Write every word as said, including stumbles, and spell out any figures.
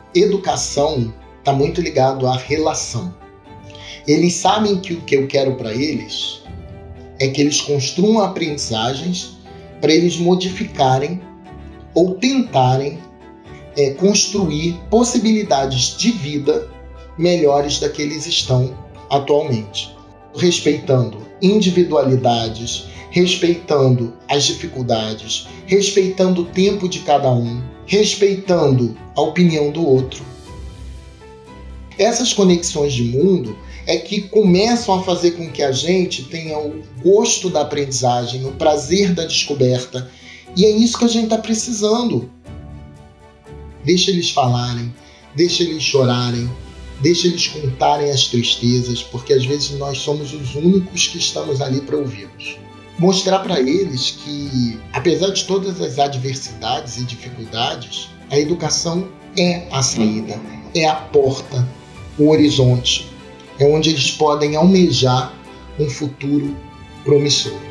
educação está muito ligado à relação. Eles sabem que o que eu quero para eles é que eles construam aprendizagens para eles modificarem ou tentarem é, construir possibilidades de vida melhores da que eles estão atualmente, respeitando individualidades, respeitando as dificuldades, respeitando o tempo de cada um, respeitando a opinião do outro. Essas conexões de mundo é que começam a fazer com que a gente tenha o gosto da aprendizagem, o prazer da descoberta, e é isso que a gente está precisando. Deixa eles falarem, deixa eles chorarem, deixa eles contarem as tristezas, porque às vezes nós somos os únicos que estamos ali para ouvi-los. Mostrar para eles que, apesar de todas as adversidades e dificuldades, a educação é a saída, é a porta, o horizonte, é onde eles podem almejar um futuro promissor.